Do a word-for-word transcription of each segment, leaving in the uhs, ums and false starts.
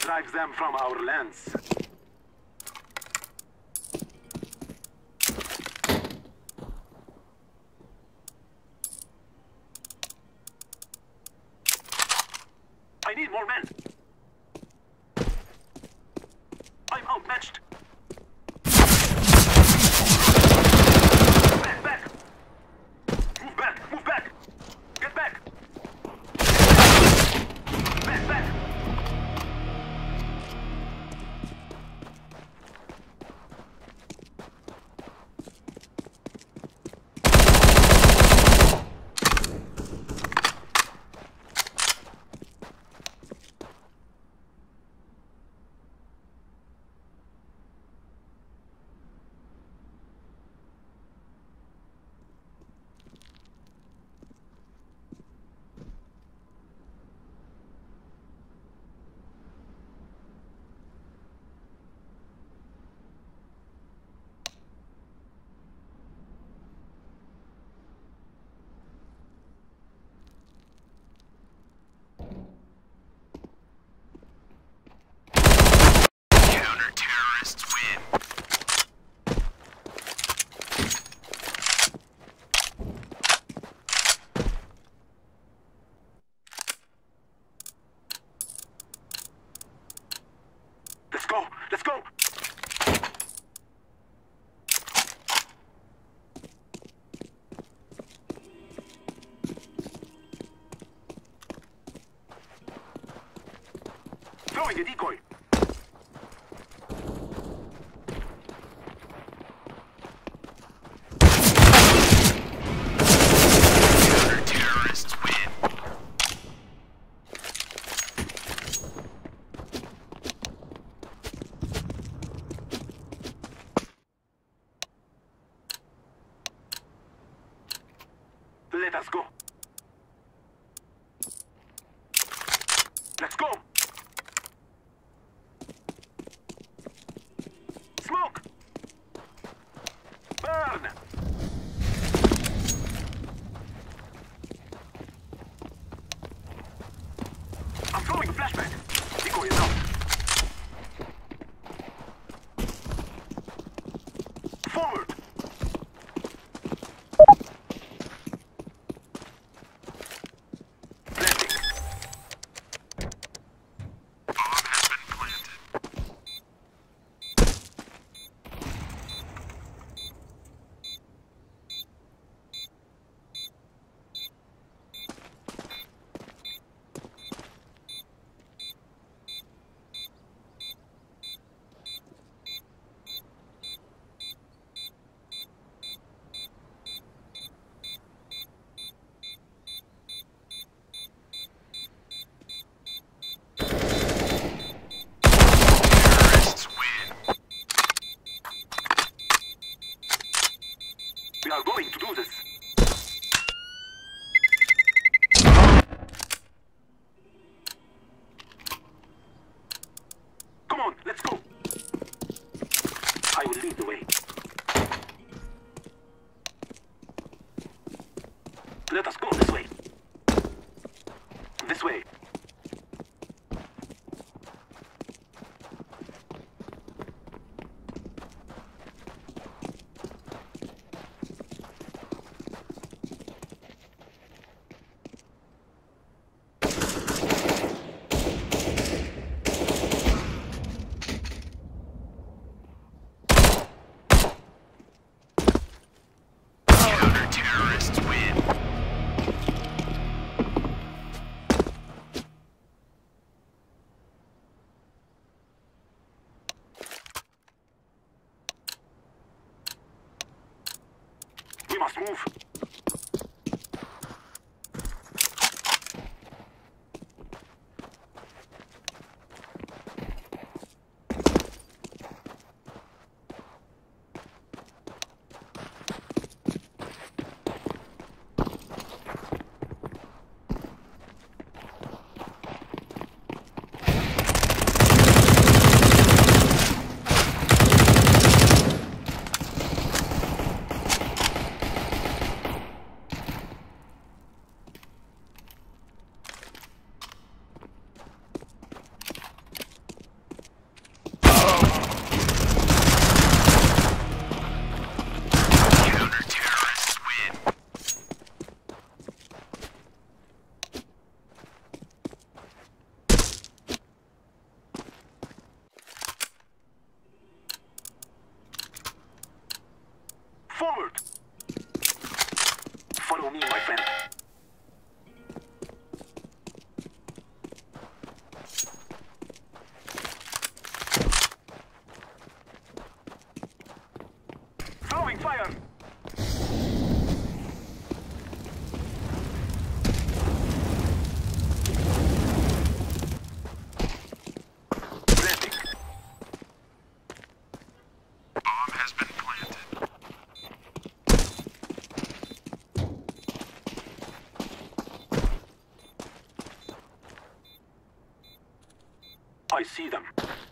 drive them from our lands. I need more men. I'm outmatched. Back, back. Move back, move back. Get back. Back, back. Let's go! Let's go! Throwing a decoy! Let us go. Let's go. Smoke. Burn. I'm throwing a flashbang. Decoy is out. Forward. We are going to do this. Come on, let's go. I will lead the way. Let us go this way. This way. We must move. I see them.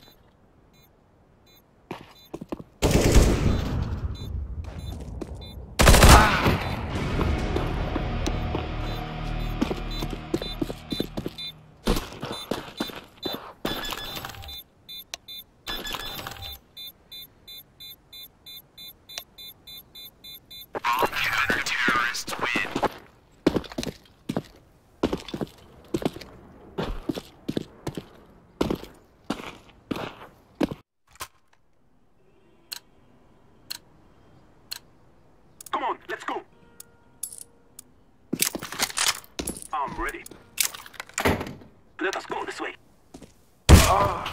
Come on, let's go. I'm ready. Let us go this way. Ah.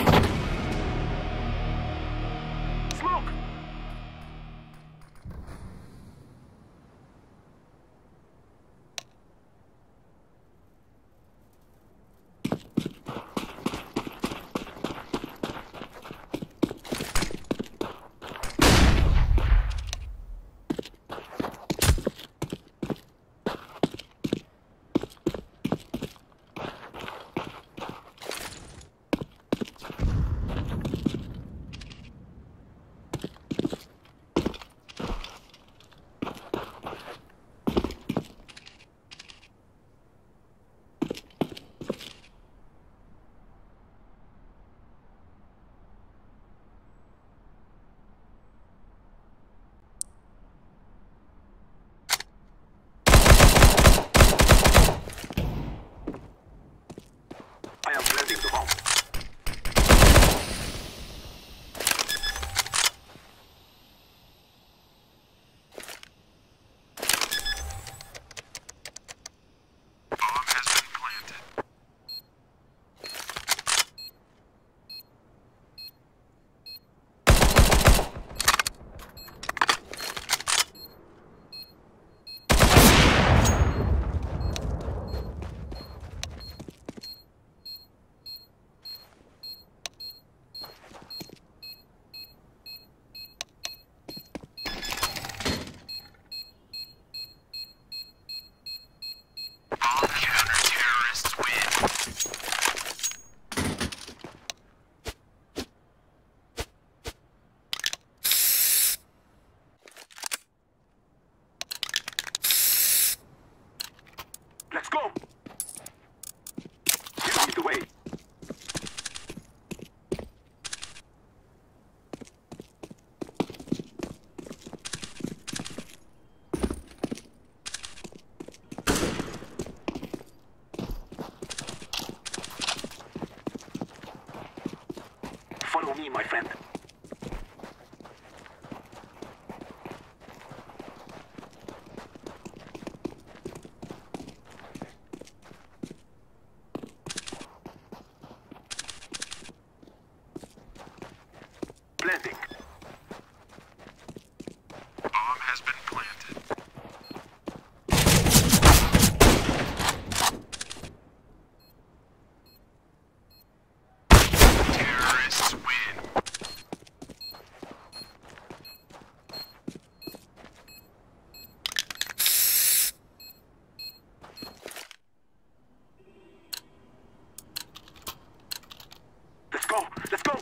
Smoke! I am planting the bomb. Bomb has been planted. Let's go! Give me the way. Follow me, my friend. Planting. Bomb has been planted. Terrorists win. Let's go! Let's go!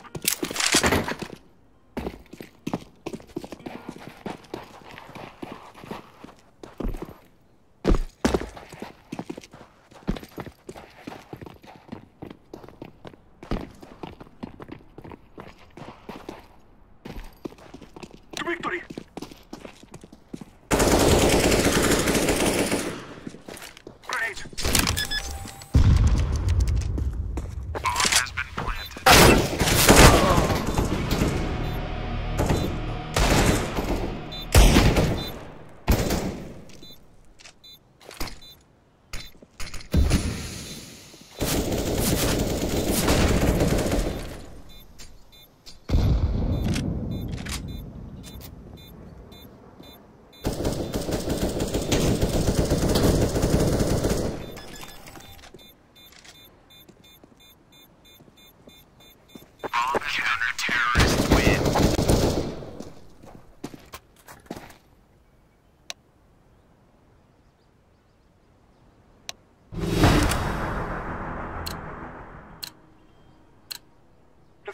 Victory! Grenade! Bomb has been planted.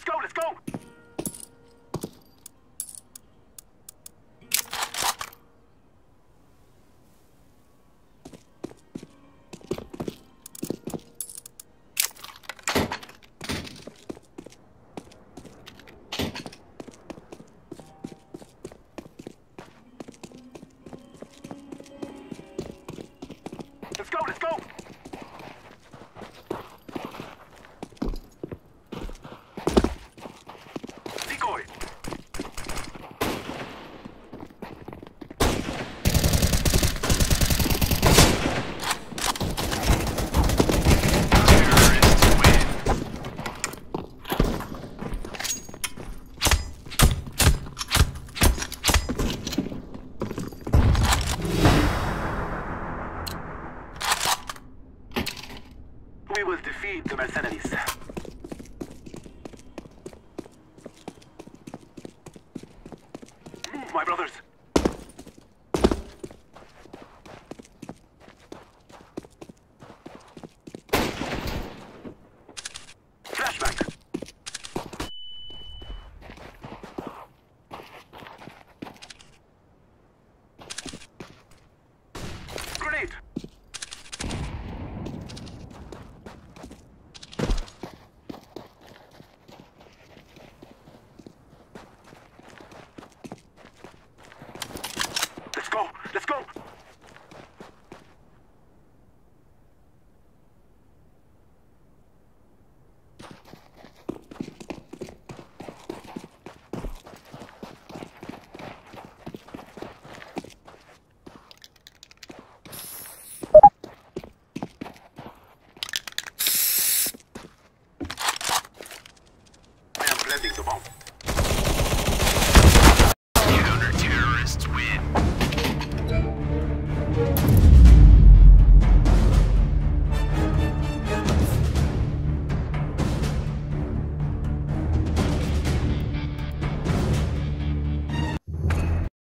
Let's go, let's go! Let's go, let's go! Decoy! Terrorists win. We will defeat the mercenaries. Move, my brothers!